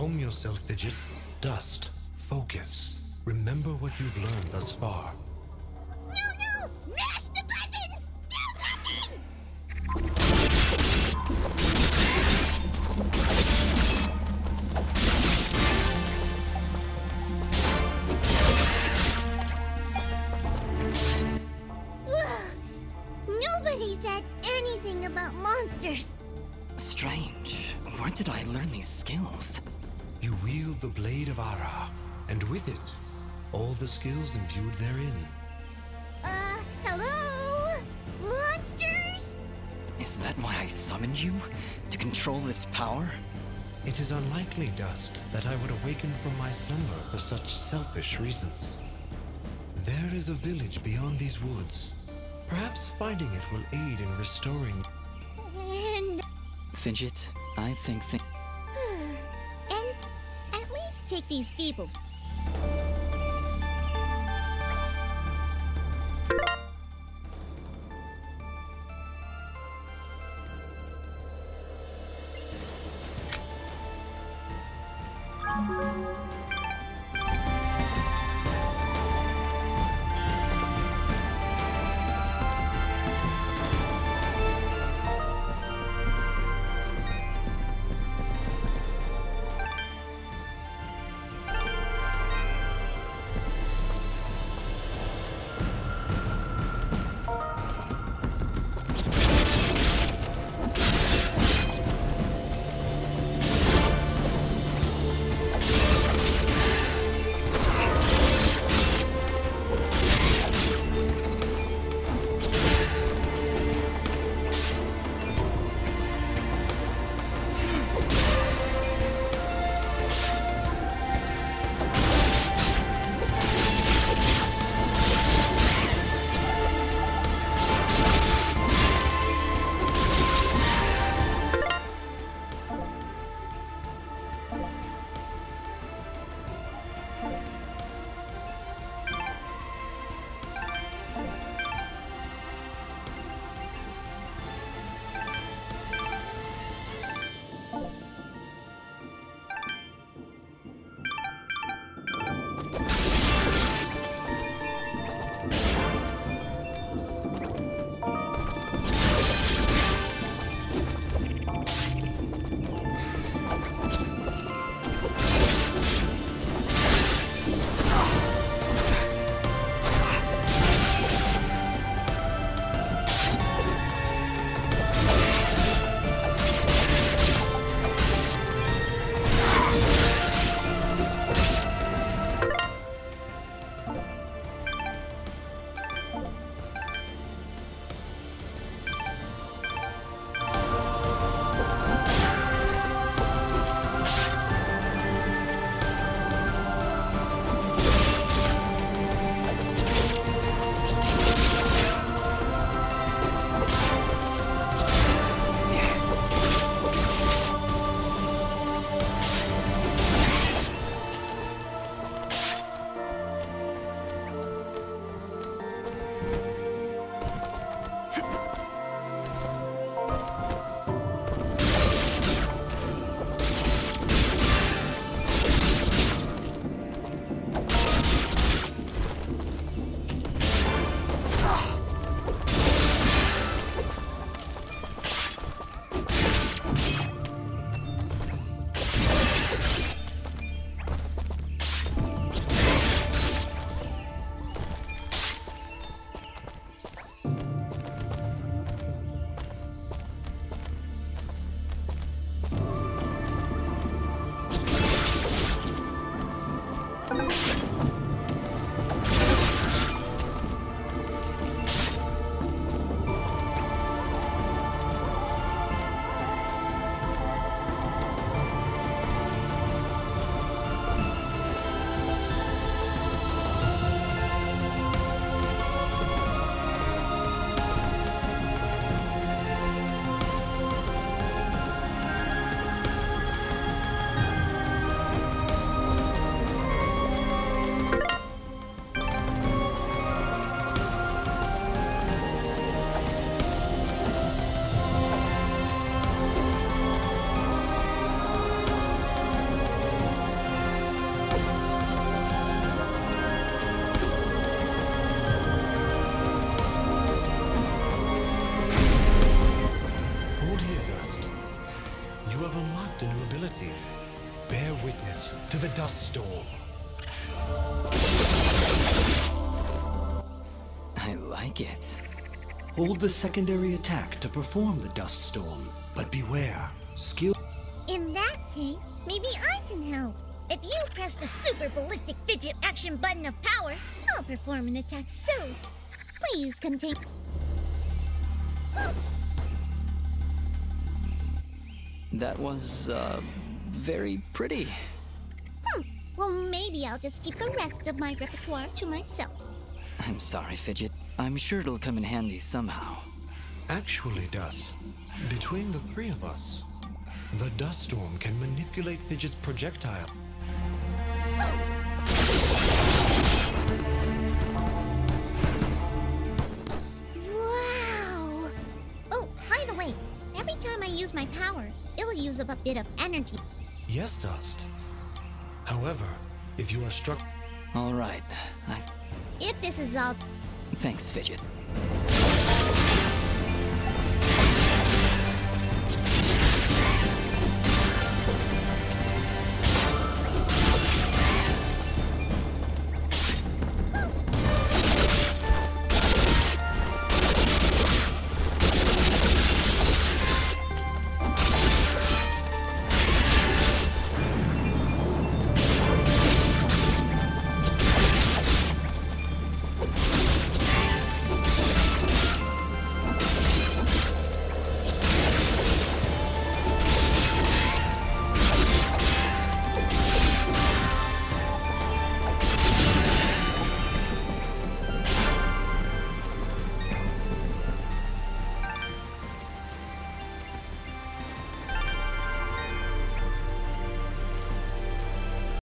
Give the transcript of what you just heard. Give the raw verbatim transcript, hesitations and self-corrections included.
Calm yourself, Fidget. Dust. Focus. Remember what you've learned thus far. No, no! Mash the buttons! Do something! Nobody said anything about monsters. Strange. Where did I learn these skills? You wield the Blade of Ara, and with it, all the skills imbued therein. Uh, hello? Monsters? Is that why I summoned you? To control this power? It is unlikely, Dust, that I would awaken from my slumber for such selfish reasons. There is a village beyond these woods. Perhaps finding it will aid in restoring... And... Fidget, I think th- and at least take these people. dust storm. I like it. Hold the secondary attack to perform the dust storm. But beware, skill... In that case, maybe I can help. If you press the super ballistic fidget action button of power, I'll perform an attack so... s- Please continue. That was, uh, very pretty. Hmm. Well, maybe I'll just keep the rest of my repertoire to myself. I'm sorry, Fidget. I'm sure it'll come in handy somehow. Actually, Dust, between the three of us, the dust storm can manipulate Fidget's projectile. Wow! Oh, by the way, every time I use my power, it'll use up a bit of energy. Yes, Dust. However, if you are struck... All right. I... If this is all... Thanks, Fidget.